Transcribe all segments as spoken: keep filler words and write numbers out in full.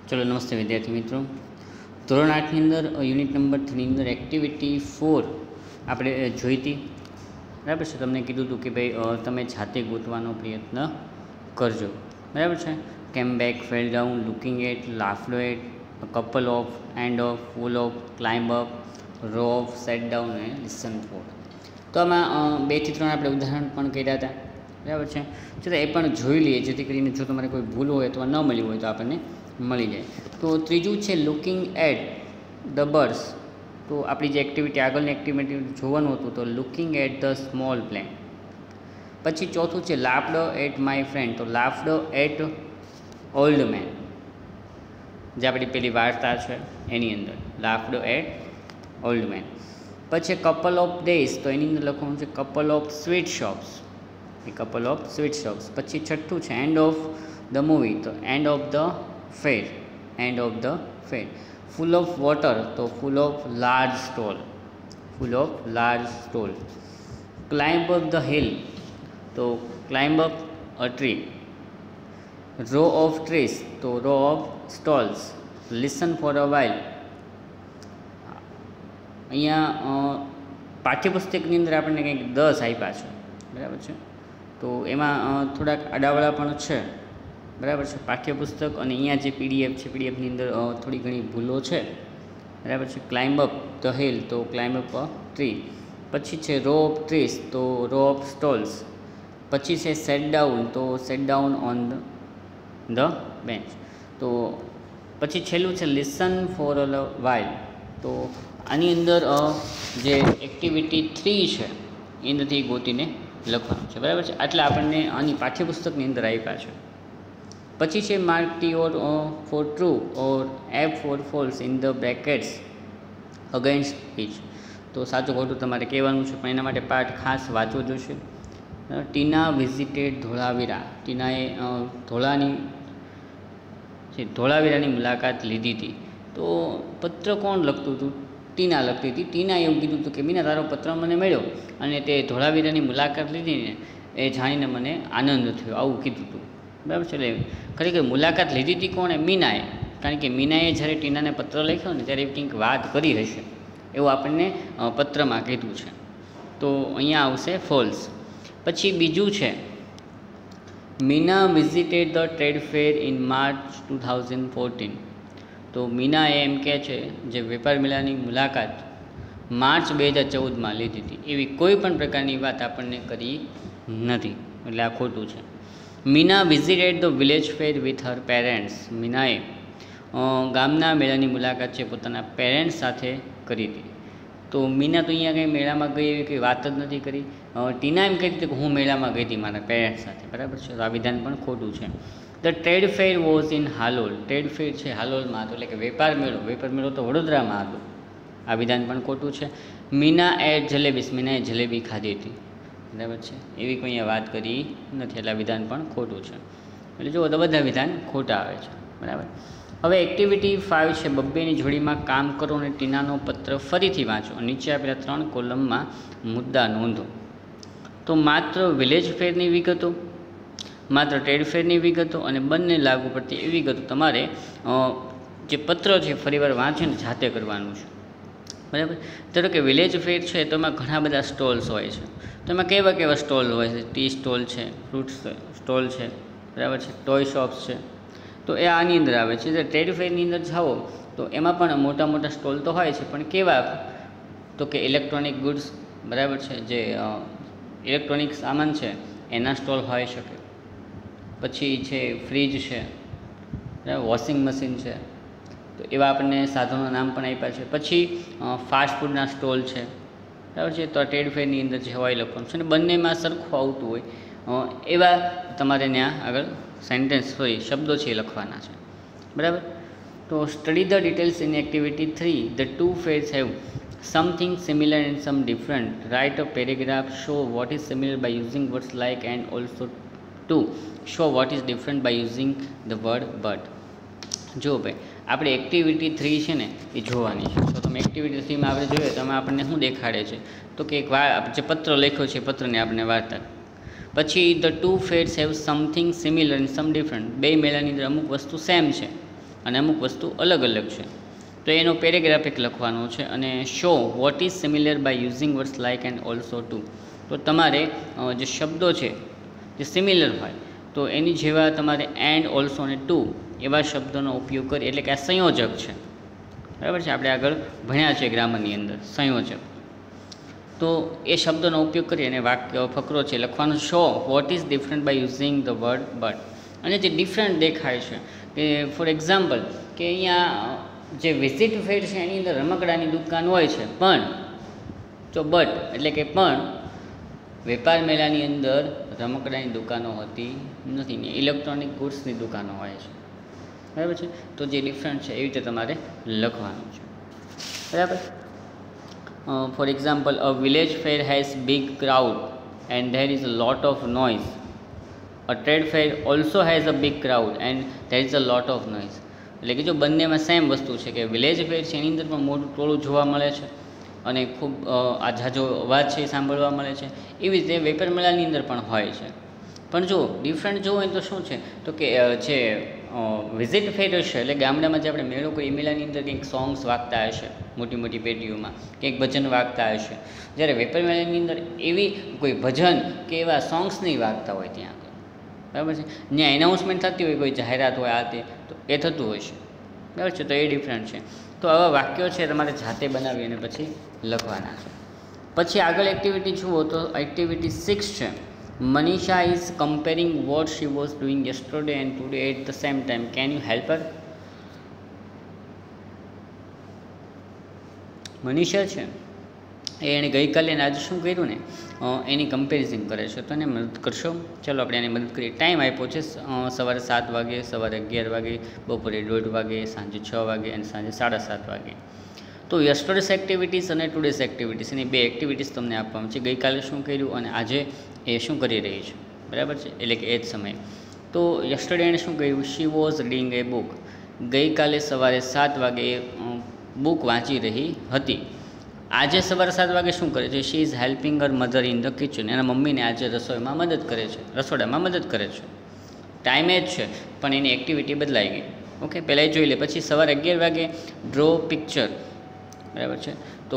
चलो नमस्ते विद्यार्थी मित्रों। ધોરણ આઠની અંદર યુનિટ નંબર થ્રીની અંદર એક્ટિવિટી ફોર આપણે જોઈ હતી, બરાબર છે. તમને કીધું હતું કે ભાઈ તમે જાતે ગોતવાનો પ્રયત્ન કરજો, બરાબર છે. Came back, fell down, looking at, laughed at, couple of, end of, full of, climb up, row of, sat down અને લિસન ફોર. તો આમાં બેથી ત્રણ આપણે ઉદાહરણ પણ કર્યા હતા, બરાબર છે. ચલો એ પણ જોઈ લઈએ, જેથી કરીને જો તમારે કોઈ ભૂલ હોય અથવા ન મળી હોય તો આપણને મળી જાય. તો ત્રીજું છે લુકિંગ એટ ધ બર્ડ્સ. તો આપણી જે એક્ટિવિટી આગળની એક્ટિવિટી જોવાનું હતું તો looking at the small plane. પછી ચોથું છે લાફ્ડ એટ માય ફ્રેન્ડ. તો લાફ્ડ એટ ઓલ્ડ મેન, જે આપણી પેલી વાર્તા છે એની અંદર લાફ્ડ એટ ઓલ્ડ મેન. પછી કપલ ઓફ ડેઝ, તો એની અંદર લખવાનું છે couple of sweet shops, a couple of sweet shops. પછી છઠ્ઠું છે એન્ડ ઓફ ધ મૂવી, તો end of the fair, end of the fair. Full of water, તો ફૂલ of large stall, full of large stall. Climb up the hill, તો climb up a tree. Row of trees, તો row of stalls. Listen for a while. અહીંયા પાઠ્યપુસ્તકની અંદર આપણને કંઈક દસ આપ્યા છે, બરાબર છે. તો એમાં થોડાક આડાવાળા પણ છે, બરાબર છે. પાઠ્યપુસ્તક અને અહીંયા જે પીડીએફ છે, પીડીએફની અંદર થોડી ઘણી ભૂલો છે, બરાબર છે. ક્લાઇમ્બ અપ ધ હિલ, તો ક્લાઇમ્બ અપ અ ટ્રી. પછી છે રો ઓફ ટ્રીસ, તો રો ઓફ સ્ટોલ્સ. પછી છે સેટ ડાઉન, તો sat down on the bench. તો પછી છેલ્લું છે લિસન ફોર અ વાઇલ. તો આની અંદર જે એક્ટિવિટી થ્રી છે એનાથી ગોતીને લખવાનું છે, બરાબર છે. એટલે આપણને આની પાઠ્યપુસ્તકની અંદર આપ્યા છે. પછી છે mark T or for true or F for false in the brackets against each. તો સાચું ખોટું તમારે કહેવાનું છે, પણ એના માટે પાઠ ખાસ વાંચવો જોઈશે. ટીના વિઝિટેડ ધોળાવીરા. ટીનાએ ધોળાની જે ધોળાવીરાની મુલાકાત લીધી હતી. તો પત્ર કોણ લખતું હતું? ટીના લખતી હતી. ટીના એવું કીધું હતું કે મીના, તારો પત્ર મને મળ્યો અને તે ધોળાવીરાની મુલાકાત લીધી ને એ જાણીને મને આનંદ થયો, આવું કીધું હતું, બરાબર છે. એટલે ખરેખર મુલાકાત લીધી હતી કોણે? મીનાએ. કારણ કે મીનાએ જ્યારે ટીનાને પત્ર લખ્યો ને ત્યારે કંઈક વાત કરી હશે એવું આપણને પત્રમાં કીધું છે. તો અહીંયા આવશે ફોલ્સ. પછી બીજું છે Meena visited the trade fair in March two thousand fourteen. તો મીનાએ એમ કહે છે જે વેપાર મેળાની મુલાકાત માર્ચ બે હજાર ચૌદમાં લીધી હતી, એવી કોઈ પણ પ્રકારની વાત આપણને કરી નથી, એટલે આ ખોટું છે. Meena visited the village fair with her parents. મીનાએ ગામના મેળાની મુલાકાત છે પોતાના પેરેન્ટ્સ સાથે કરી હતી. તો મીના તો અહીંયા કંઈ મેળામાં ગઈ એવી કંઈ વાત જ નથી કરી. ટીના એમ કહી હતી કે હું મેળામાં ગઈ હતી મારા પેરેન્ટ્સ સાથે, બરાબર છે. તો આ વિધાન પણ ખોટું છે. The trade fair was in Halol. Trade fair છે હાલોલમાં હતો, એટલે કે વેપાર મેળો, વેપાર મેળો તો વડોદરામાં હતો. આ વિધાન પણ ખોટું છે. મીના એટ જલેબીસ. મીનાએ જલેબી ખાધી હતી, બરાબર છે. એવી કોઈ અહીંયા વાત કરી નથી, એટલે આ વિધાન પણ ખોટું છે. એટલે જુઓ તો બધા વિધાન ખોટા આવે છે, બરાબર. હવે એક્ટિવિટી ફાઇવ છે બબ્બેની જોડીમાં કામ કરો અને ટીનાનો પત્ર ફરીથી વાંચો. નીચે આપેલા ત્રણ કોલમમાં મુદ્દા નોંધો. તો માત્ર વિલેજ ફેરની વિગતો, માત્ર ટ્રેડ ફેરની વિગતો અને બંને લાગુ પડતી એવી વિગતો તમારે જે પત્ર છે ફરીવાર વાંચીને જાતે કરવાનું છે, બરાબર. ધારો કે વિલેજ ફેર છે તો એમાં ઘણા બધા સ્ટોલ્સ હોય છે. તો એમાં કેવા કેવા સ્ટોલ હોય છે? ટી સ્ટોલ છે, ફ્રૂટ સ્ટોલ છે, બરાબર છે, ટોય શોપ્સ છે. તો એ આની અંદર આવે છે. જે ટ્રેડ ફેરની અંદર જાઓ તો એમાં પણ મોટા મોટા સ્ટોલ તો હોય છે, પણ કેવા? તો કે ઇલેક્ટ્રોનિક ગુડ્સ, બરાબર છે, જે ઇલેક્ટ્રોનિક સામાન છે એના સ્ટોલ હોઈ શકે. પછી છે ફ્રીજ છે, બરાબર, વોશિંગ મશીન છે. તો એવા આપણને સાધનોના નામ પણ આપ્યા છે. પછી ફાસ્ટ ફૂડના સ્ટોલ છે, બરાબર છે. તો આ ટ્રેડ ફેરની અંદર જે હોય લખવાનું છે, અને બંનેમાં સરખું આવતું હોય એવા તમારે ત્યાં આગળ સેન્ટેન્સ સોરી શબ્દો છે એ લખવાના છે, બરાબર. તો study the details in activity three. The two fairs have something similar and some different. Write a paragraph. Show what is similar by using words like and also. To show what is different by using the word but. જો ભાઈ આપણે activity three છે ને એ જોવાની છે. તો તમે activity થ્રીમાં આપણે જોઈએ તો એમાં આપણને શું દેખાડે છે? તો કે એક વા જે પત્ર લખ્યો છે પત્રની આપણને વાર્તા. પછી the two fairs have something similar and some different. બે મેળાની અંદર અમુક વસ્તુ સેમ છે અને અમુક વસ્તુ અલગ અલગ છે. તો એનો પેરેગ્રાફ એક લખવાનો છે. અને show what is similar by using words like and also too. તો તમારે જે શબ્દો છે જે સિમિલર હોય તો એની જેવા તમારે એન્ડ, ઓલ્સો અને ટુ એવા શબ્દોનો ઉપયોગ કરી, એટલે કે આ સંયોજક છે, બરાબર છે. આપણે આગળ ભણ્યા છે ગ્રામરની અંદર સંયોજક. તો એ શબ્દોનો ઉપયોગ કરી અને વાક્ય ફકરો છે લખવાનો. Show what is different by using the word but. અને જે ડિફરન્ટ દેખાય છે કે ફોર એક્ઝામ્પલ કે અહીંયા જે વિઝિટ ફેર છે એની અંદર રમકડાની દુકાન હોય છે, પણ જો બટ એટલે કે પણ વેપાર મેળાની અંદર રમકડાની દુકાનો હોતી નથી, ને ઇલેક્ટ્રોનિક ગુડ્સની દુકાનો હોય છે, બરાબર છે. તો જે ડિફરન્ટ છે એવી રીતે તમારે લખવાનું છે, બરાબર. For example a village fair has big crowd and there is a lot of noise. A trade fair also has a big crowd and there is a lot of noise. એટલે કે જો બંનેમાં સેમ વસ્તુ છે કે village fair છે એની અંદર પણ મોટું ટોળું જોવા મળે છે અને ખૂબ આ ઝાઝો અવાજ છે એ સાંભળવા મળે છે. એવી રીતે વેપાર મેળાની અંદર પણ હોય છે. પણ જો ડિફરન્ટ જોવું હોય તો શું છે તો કે જે વિઝિટ ફેર હશે એટલે ગામડામાં જે આપણે મેળો કરીએ એ મેળાની અંદર કંઈક સોંગ્સ વાગતા હશે મોટી મોટી પેટીઓમાં, કંઈક ભજન વાગતા હશે. જ્યારે વેપાર મેળાની અંદર એવી કોઈ ભજન કે એવા સોંગ્સ નહીં વાગતા હોય ત્યાં આગળ, બરાબર છે. ત્યાં એનાઉન્સમેન્ટ થતી હોય, કોઈ જાહેરાત હોય આ તે, તો એ થતું હોય છે, બરાબર છે. તો એ ડિફરન્ટ છે. તો આવા વાક્યો છે તમારે જાતે બનાવી અને પછી લખવાના છે. પછી આગળ એક્ટિવિટી જુઓ તો એક્ટિવિટી સિક્સ છે. Manisha is comparing what she was doing yesterday and today at the same time. Can you help her? Manisha છે એ એણે ગઈકાલે ને આજે શું કર્યું ને એની કમ્પેરિઝન કરે છે. તો એને મદદ કરશો? ચાલો આપણે એને મદદ કરીએ. ટાઈમ આપ્યો છે સવારે સાત વાગે, સવારે અગિયાર વાગે, બપોરે દોઢ વાગે, સાંજે છ વાગે અને સાંજે સાડા સાત વાગે. તો યસ્ટરડેસ એક્ટિવિટીઝ અને ટુડેસ એક્ટિવિટીઝ એની બે એક્ટિવિટીઝ તમને આપવામાં છે. ગઈકાલે શું કર્યું અને આજે એ શું કરી રહી છે, બરાબર છે, એટલે કે એ જ સમયે. તો યસ્ટરડે એણે શું કર્યું? She was reading a book. ગઈકાલે સવારે સાત વાગે બુક વાંચી રહી હતી. આજે સવારે સાત વાગે શું કરે છે? She is helping her mother in the kitchen. એના મમ્મીને આજે રસોઈમાં મદદ કરે છે, રસોડામાં મદદ કરે છે. ટાઈમ એ જ છે પણ એની એક્ટિવિટી બદલાઈ ગઈ. ઓકે, પહેલાં એ જોઈ લે. પછી સવારે અગિયાર વાગે ડ્રો પિક્ચર, બરાબર છે. તો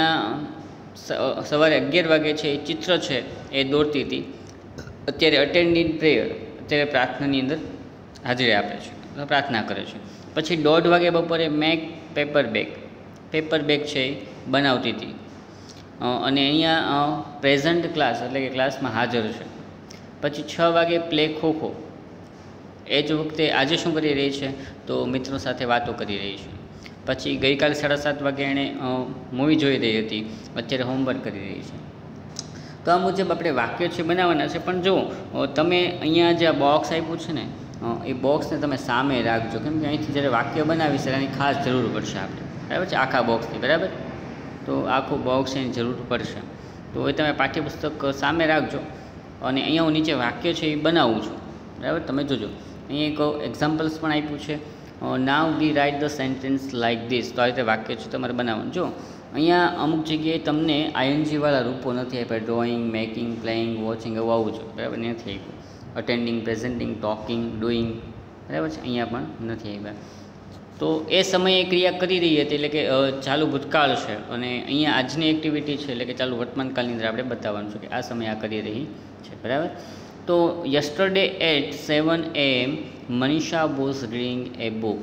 અહીંયા સવારે અગિયાર વાગે છે એ ચિત્ર છે એ દોરતી હતી. અત્યારે અટેન્ડિંગ પ્રેયર, અત્યારે પ્રાર્થનાની અંદર હાજરી આપે છે, પ્રાર્થના કરે છે. પછી દોઢ વાગે બપોરે make paper bag, paper bag છે એ બનાવતી હતી. અને અહીંયા પ્રેઝન્ટ ક્લાસ એટલે કે ક્લાસમાં હાજર છે. પછી છ વાગે પ્લે ખોખો. એ જ વખતે આજે શું કરી રહી છે? તો મિત્રો સાથે વાતો કરી રહી છે. પછી ગઈકાલે સાડા સાત વાગે એણે મૂવી જોઈ રહી હતી, અત્યારે હોમવર્ક કરી રહી છે. તો આ મુજબ આપણે વાક્યો છે બનાવવાના છે. પણ જો તમે અહીંયા જે આ બોક્સ આપ્યું છે ને એ બોક્સને તમે સામે રાખજો, કેમ કે અહીંથી જ્યારે વાક્ય બનાવીશ એની ખાસ જરૂર પડશે આપણે, બરાબર છે, આખા બોક્સની, બરાબર. તો આખું બોક્સ એની જરૂર પડશે. તો એ તમે પાઠ્યપુસ્તક સામે રાખજો અને અહીંયા હું નીચે વાક્ય છે એ બનાવું છું, બરાબર. તમે જોજો અહીંયા એક એક્ઝામ્પલ્સ પણ આપ્યું છે. Now we write the sentence like this. તો આ રીતે વાક્ય છે તમારે બનાવવાનું. જો અહીંયા અમુક જગ્યાએ તમને આઈએનજીવાળા રૂપો નથી આપ્યા. ડ્રોઈંગ, મેકિંગ, પ્લેઇંગ, વોચિંગ એવું આવું છે, બરાબર, નથી આપ્યું. અટેન્ડિંગ, પ્રેઝન્ટિંગ, ટોકિંગ, ડુઈંગ, બરાબર છે, અહીંયા પણ નથી આવ્યા. તો એ સમયે ક્રિયા કરી રહી હતી એટલે કે ચાલુ ભૂતકાળ છે. અને અહીંયા આજની એક્ટિવિટી છે એટલે કે ચાલુ વર્તમાનકાળની અંદર આપણે બતાવવાનું છે કે આ સમયે આ કરી રહી છે, બરાબર. તો yesterday at seven a m Manisha was reading a book.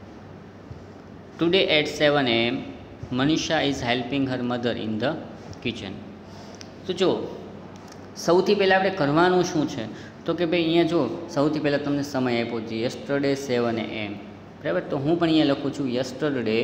Today at seven a m Manisha is helping her mother in the kitchen. તો જો સૌથી પહેલાં આપણે કરવાનું શું છે તો કે ભાઈ અહીંયા જો સૌથી પહેલાં તમને સમય આપ્યો છે યસ્ટરડે સેવન એ એમ, બરાબર. તો હું પણ અહીંયા લખું છું યસ્ટરડે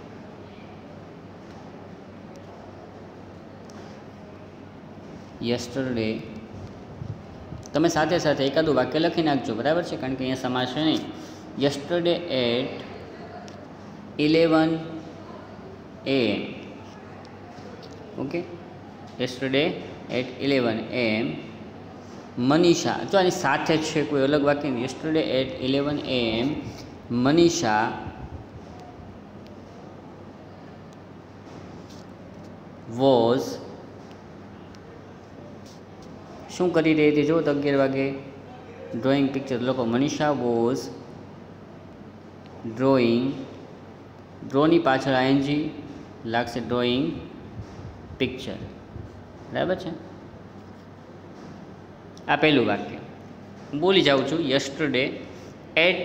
યસ્ટરડે તમે સાથે સાથે એકાદું વાક્ય લખી નાખજો, બરાબર છે, કારણ કે અહીંયા સમાસ છે નહીં. Yesterday at eleven a m. Okay, yesterday at eleven a m Manisha. જો આની સાથે જ છે, કોઈ અલગ વાક્ય નહીં. Yesterday at eleven a m Manisha was શું કરી રહી હતી? જો તો અગિયાર વાગે ડ્રોઈંગ પિક્ચર લખો. મનીષા વોઝ ડ્રોઈંગ, ડ્રોની પાછળ આઈએનજી લાગશે, ડ્રોઈંગ પિક્ચર. બરાબર છે. આ પહેલું વાક્ય બોલી જાઉં છું. Yesterday at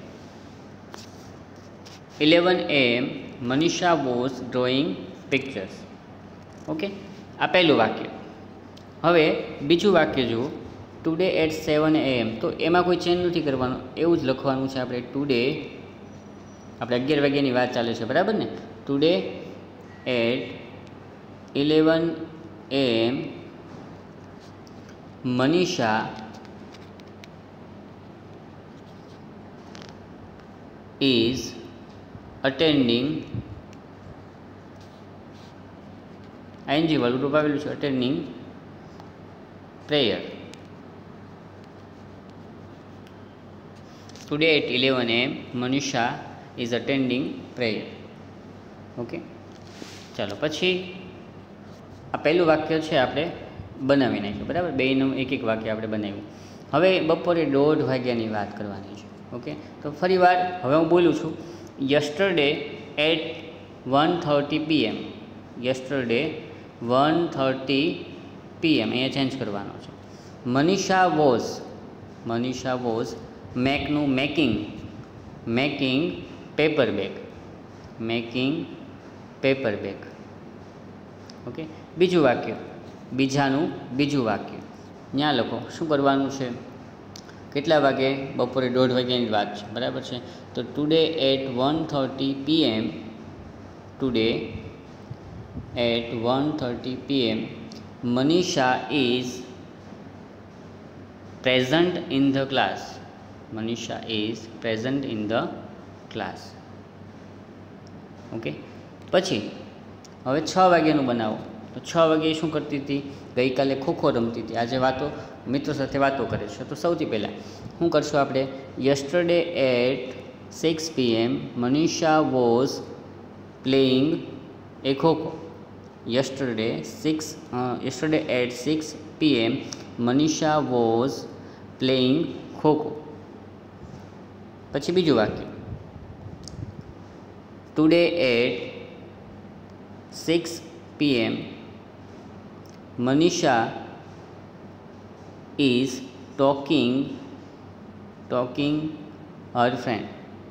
eleven a m Manisha was drawing pictures. Okay, આ પહેલું વાક્ય. હવે બીજું વાક્ય જુઓ, ટુડે એટ સેવન એ એમ. તો એમાં કોઈ ચેન્જ નથી કરવાનું, એવું જ લખવાનું છે આપણે. ટુડે, આપણે અગિયાર વાગ્યાની વાત ચાલે છે, બરાબર ને. Today at eleven a m Manisha is attending, I N G વાળું રૂપ આવેલું છે, attending prayer. Today at eleven m Manisha is attending prayer. Okay, ચાલો પછી આ પહેલું વાક્ય છે આપણે બનાવી નાખ્યું, બરાબર. બેનું એક એક વાક્ય આપણે બનાવ્યું. હવે બપોરે દોઢ વાગ્યાની વાત કરવાની છે. ઓકે, તો ફરી વાર હવે હું બોલું છું. Yesterday at one thirty p m. Yesterday one thirty p m અહીંયા ચેન્જ કરવાનો છે. મનીષા વોઝ, મનીષા વોઝ મેકનું making, making paper bag, making paper bag. Okay, બીજું વાક્ય, બીજાનું બીજું વાક્ય ત્યાં લખો. શું કરવાનું છે? કેટલા વાગે? બપોરે દોઢ વાગ્યાની વાત છે, બરાબર છે. તો today at one thirty p m, today at one thirty p m Manisha is present in the class. Manisha is present in the class. Okay, પછી હવે છ વાગ્યાનું બનાવો. તો છ વાગ્યે શું કરતી હતી? ગઈકાલે ખોખો રમતી હતી, આજે વાતો મિત્રો સાથે વાતો કરે છે. તો સૌથી પહેલાં શું કરશું આપણે? Yesterday at six p m Manisha was playing a kho kho. Yesterday six yesterday at six p m Manisha was playing kho kho. પછી બીજું વાક્ય, today at six p m Manisha is talking talking her friend,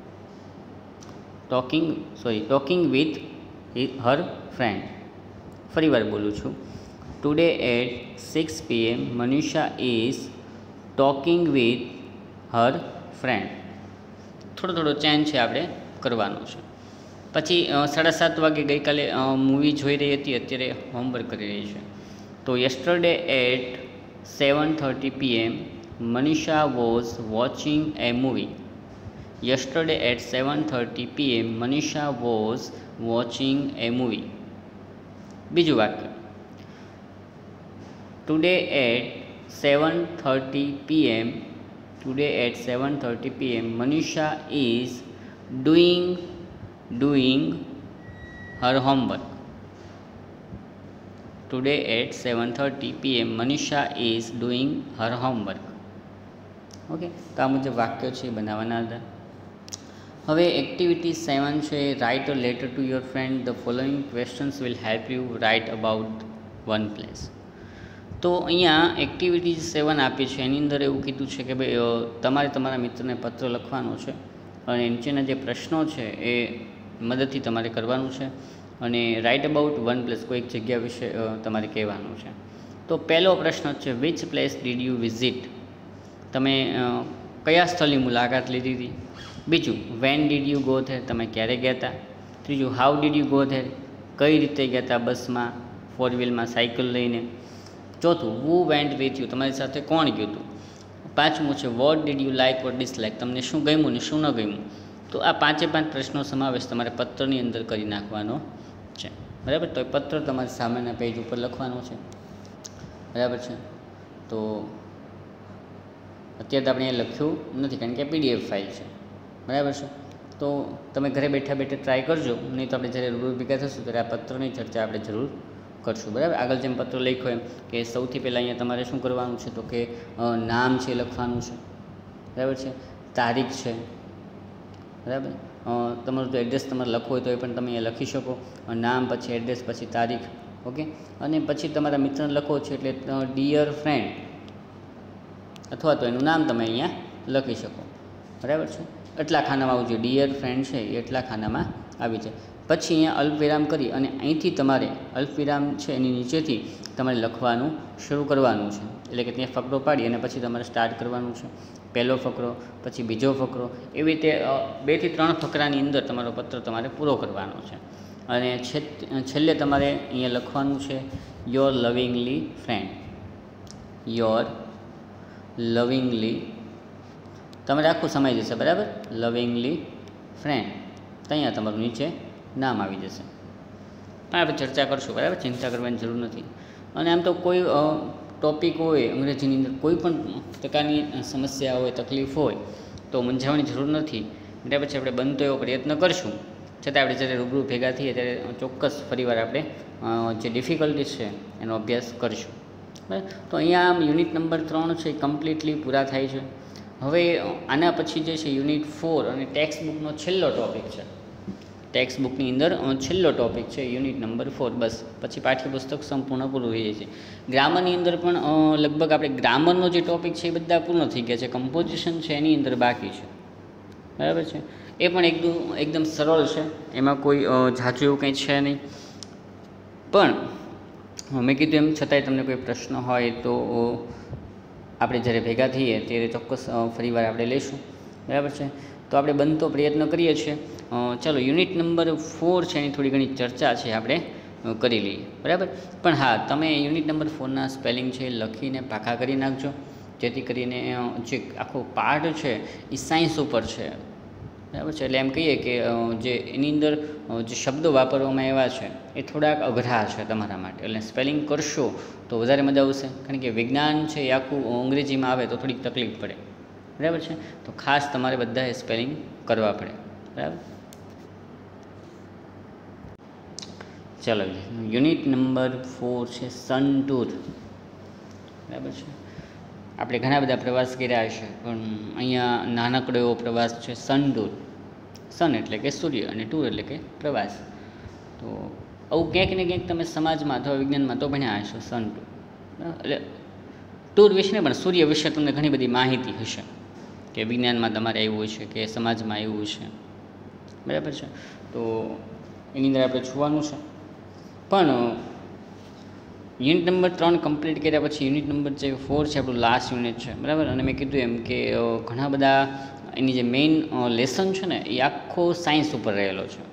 talking sorry talking with her friend. ફરી વાર બોલું છું. Today at six p m Manisha is talking with her friend. થોડો થોડો change છે આપણે કરવાનો છે. પછી સાડા સાત વાગે ગઈકાલે મૂવી જોઈ રહી હતી, અત્યારે હોમવર્ક કરી રહી છે. તો yesterday at seven thirty p m Manisha was watching a movie. Yesterday at seven thirty p m Manisha was watching a movie. બીજું વાક્ય, today at seven thirty p m today at seven thirty p m Manisha is doing doing her homework. Today at seven thirty p m Manisha is doing her homework. Okay, તો આ મુજબ વાક્યો છે બનાવવાના હતા. હવે એક્ટિવિટી સેવન છે, write a letter to your friend. The following questions will help you write about one place. તો અહીંયા એક્ટિવિટી સેવન આપી છે, એની અંદર એવું કીધું છે કે ભાઈ તમારે તમારા મિત્રને પત્ર લખવાનો છે અને નીચેના જે પ્રશ્નો છે એ મદદથી તમારે કરવાનું છે અને રાઇટ અબાઉટ વન પ્લેસ, કોઈક જગ્યા વિશે તમારે કહેવાનું છે. તો પહેલો પ્રશ્ન છે, which place did you visit. તમે કયા સ્થળની મુલાકાત લીધી હતી. બીજું, when did you go there. તમે ક્યારે ગયા હતા. ત્રીજું, how did you go there. કઈ રીતે ગયા હતા, બસમાં, ફોર વ્હીલમાં, સાયકલ લઈને. ચોથું, હુ વેન્ટ વિથ યુ. તમારી સાથે કોણ ગયું હતું. પાંચમું છે, what did you like or dislike. તમને શું ગમ્યું ને શું ન ગમ્યું. તો આ પાંચે પાંચ પ્રશ્નો સમાવેશ તમારે પત્રની અંદર કરી નાખવાનો છે, બરાબર. તો એ પત્ર તમારે સામેના પેજ ઉપર લખવાનો છે, બરાબર છે. તો અત્યારે તો આપણે એ લખ્યું નથી કારણ કે પીડીએફ ફાઇલ છે, બરાબર છે. તો તમે ઘરે બેઠા બેઠા ટ્રાય કરજો, નહીં તો આપણે જ્યારે રૂબરૂ ભેગા થશું ત્યારે આ પત્રની ચર્ચા આપણે જરૂર કરશું, બરાબર. આગળ જેમ પત્ર લખ્યો એમ કે સૌથી પહેલાં અહીંયા તમારે શું કરવાનું છે તો કે નામ છે લખવાનું છે, બરાબર છે. તારીખ છે, બરાબર. તમારું જો એડ્રેસ તમારે લખવું હોય તો એ પણ તમે અહીંયા લખી શકો, નામ પછી એડ્રેસ પછી તારીખ, ઓકે. અને પછી તમારા મિત્રને લખો છો એટલે ડિયર ફ્રેન્ડ અથવા તો એનું નામ તમે અહીંયા લખી શકો, બરાબર છે. એટલા ખાનામાં આવવું જોઈએ, ડિયર ફ્રેન્ડ છે એ એટલા ખાનામાં આવી જાય. પછી અહીંયા અલ્પવિરામ કરી અને અહીંથી તમારે અલ્પવિરામ છે એની નીચેથી તમારે લખવાનું શરૂ કરવાનું છે, એટલે કે ત્યાં ફકરો પાડી અને પછી તમારે સ્ટાર્ટ કરવાનું છે. પહેલો ફકરો, પછી બીજો ફકરો, એવી રીતે બેથી ત્રણ ફકરાની અંદર તમારો પત્ર તમારે પૂરો કરવાનો છે. અને છેલ્લે તમારે અહીંયા લખવાનું છે your lovingly friend, your lovingly, તમારે આખું સમાઈ જશે, બરાબર, લવિંગલી ફ્રેન્ડ, ત્યાં તમારું નીચે નામ આવી જશે. પણ આપણે ચર્ચા કરશું, બરાબર, ચિંતા કરવાની જરૂર નથી. અને આમ તો કોઈ ટૉપિક હોય અંગ્રેજીની અંદર કોઈ પણ પ્રકારની સમસ્યા હોય, તકલીફ હોય તો મૂંઝાવવાની જરૂર નથી, બરાબર છે. આપણે બનતો એવો પ્રયત્ન કરશું, છતાં આપણે જ્યારે રૂબરૂ ભેગા થઈએ ત્યારે ચોક્કસ ફરીવાર આપણે જે ડિફિકલ્ટીસ છે એનો અભ્યાસ કરીશું, બરાબર. તો અહીંયા આમ યુનિટ નંબર ત્રણ છે એ કમ્પ્લીટલી પૂરા થાય છે. હવે આના પછી જે છે યુનિટ ફોર અને ટેક્સ્ટ બુકનો છેલ્લો ટૉપિક છે, ટેક્સ્ટ બુકની અંદર છેલ્લો ટૉપિક છે યુનિટ નંબર ફોર. બસ પછી પાઠ્યપુસ્તક સંપૂર્ણ પૂરું થઈ જાય છે. ગ્રામરની અંદર પણ લગભગ આપણે ગ્રામરનો જે ટૉપિક છે એ બધા પૂર્ણ થઈ ગયા છે. કમ્પોઝિશન છે એની અંદર બાકી છે, બરાબર છે. એ પણ એકદમ એકદમ સરળ છે, એમાં કોઈ ઝાઝું એવું કંઈ છે નહીં. પણ મેં કીધું એમ છતાંય તમને કોઈ પ્રશ્ન હોય તો આપણે જ્યારે ભેગા થઈએ ત્યારે ચોક્કસ ફરીવાર આપણે લઈશું, બરાબર છે. તો આપણે બનતો પ્રયત્ન કરીએ છીએ. ચાલો યુનિટ નંબર ફોર છે એની થોડી ઘણી ચર્ચા છે આપણે કરી લઈએ, બરાબર. પણ હા, તમે યુનિટ નંબર ફોરના સ્પેલિંગ છે લખીને પાકા કરી નાખજો, જેથી કરીને જે આખો પાઠ છે એ સાયન્સ ઉપર છે, બરાબર છે. એટલે એમ કહીએ કે જે એની અંદર જે શબ્દો વાપરવામાં આવ્યા છે એ થોડાક અઘરા છે તમારા માટે, એટલે સ્પેલિંગ કરશો તો વધારે મજા આવશે. કારણ કે વિજ્ઞાન છે એ આખું અંગ્રેજીમાં આવે તો થોડીક તકલીફ પડે, બરાબર છે. તો ખાસ તમારે બધાએ સ્પેલિંગ કરવા પડે, બરાબર. ચાલો, યુનિટ નંબર ફોર છે સન ટૂર, બરાબર છે. આપણે ઘણા બધા પ્રવાસ કર્યા છે, પણ અહીંયા નાનકડો એવો પ્રવાસ છે સન ટૂર. સન એટલે કે સૂર્ય અને ટૂર એટલે કે પ્રવાસ. તો આવું ક્યાંક ને ક્યાંક તમે સમાજમાં અથવા વિજ્ઞાનમાં તો ભણ્યા હશો સન ટૂર, એટલે ટૂર વિશે પણ સૂર્ય વિશે તમને ઘણી બધી માહિતી હશે કે વિજ્ઞાનમાં તમારે આવ્યું છે કે સમાજમાં આવ્યું છે, બરાબર છે. તો એની અંદર આપણે જોવાનું છે. પણ યુનિટ નંબર ત્રણ કમ્પ્લીટ કર્યા પછી યુનિટ નંબર જે ફોર છે આપણું લાસ્ટ યુનિટ છે, બરાબર. અને મેં કીધું એમ કે ઘણા બધા એની જે મેઇન લેસન છે ને એ આખો સાયન્સ ઉપર રહેલો છે,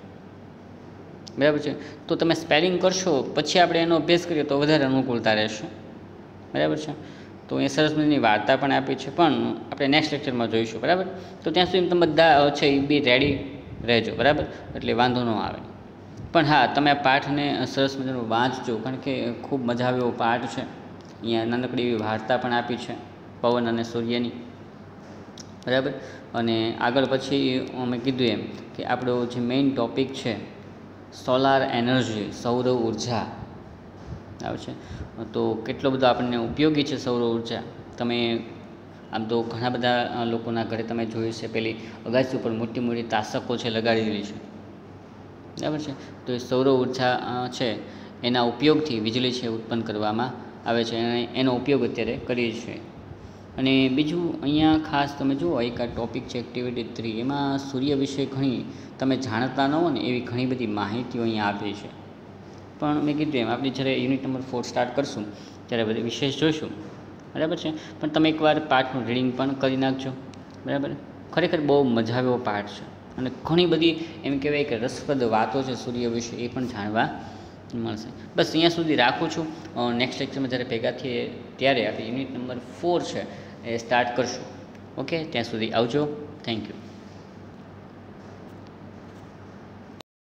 બરાબર છે. તો તમે સ્પેલિંગ કરશો પછી આપણે એનો અભ્યાસ કરીએ તો વધારે અનુકૂળતા રહેશે, બરાબર છે. તો એ સરસ મજાની વાર્તા પણ આપી છે, પણ આપણે નેક્સ્ટ લેક્ચરમાં જોઈશું, બરાબર. તો ત્યાં સુધી તમે બધા છે એ બી રેડી રહેજો, બરાબર, એટલે વાંધો ન આવે. પણ હા, તમે આ પાઠને સરસ મજાનું વાંચજો, કારણ કે ખૂબ મજા આવે એવો પાઠ છે. અહીંયા નાનકડી એવી વાર્તા પણ આપી છે પવન અને સૂર્યની, બરાબર. અને આગળ પછી મેં કીધું એમ કે આપણો જે મેઇન ટૉપિક છે સોલાર એનર્જી, સૌર ઉર્જા આવે છે. તો કેટલો બધો આપણને ઉપયોગી છે સૌર ઉર્જા. તમે આમ તો ઘણા બધા લોકોના ઘરે તમે જોયું છે પેલી અગાસી ઉપર મોટી મોટી તાસકો છે લગાડેલી છે, બરાબર છે. તો એ સૌર ઉર્જા છે એના ઉપયોગથી વીજળી છે ઉત્પન્ન કરવામાં આવે છે અને એનો ઉપયોગ અત્યારે કરીએ છીએ. અને બીજું અહીંયા ખાસ તમે જુઓ એક આ ટૉપિક છે એક્ટિવિટી થ્રી, એમાં સૂર્ય વિશે ઘણી તમે જાણતા ન હો ને એવી ઘણી બધી માહિતીઓ અહીંયા આપી છે. પણ મેં કીધું એમ આપણે જ્યારે યુનિટ નંબર ફોર સ્ટાર્ટ કરશું ત્યારે બધી વિશેષ જોઈશું, બરાબર છે. પણ તમે એકવાર પાઠનું રીડિંગ પણ કરી નાખજો, બરાબર. ખરેખર બહુ મજા આવે એવો પાઠ છે અને ઘણી બધી એમ કહેવાય કે રસપ્રદ વાતો છે સૂર્ય વિશે એ પણ જાણવા મળશે. બસ અહીંયા સુધી રાખું છું. નેક્સ્ટ લેક્ચરમાં જ્યારે ભેગા થઈએ ત્યારે આપણે યુનિટ નંબર ફોર છે એ સ્ટાર્ટ કરશું. ઓકે, ત્યાં સુધી આવજો. Thank you.